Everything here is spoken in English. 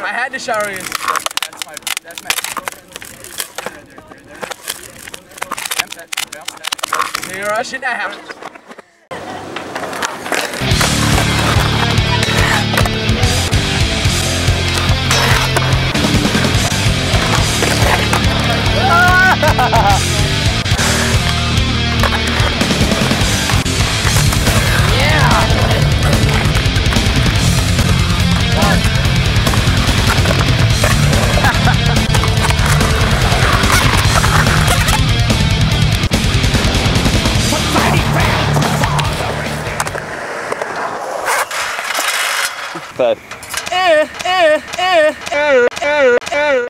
I had to shower you. That's my. So you're rushing now. Five.